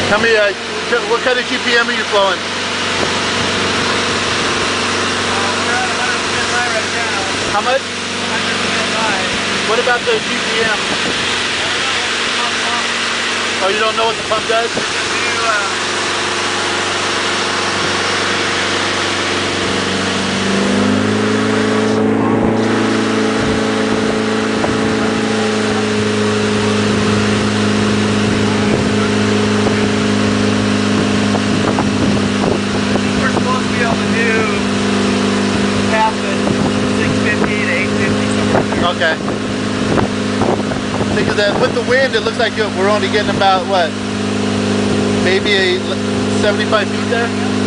How many, what kind of GPM are you flowing? We're at 110 high right now. How much? 110 high. What about the GPM? Oh, you don't know what the pump does? We're supposed to be able to do half at 650 to 850 somewhere there. Okay. Because with the wind, it looks like we're only getting about, what, maybe 75 feet there?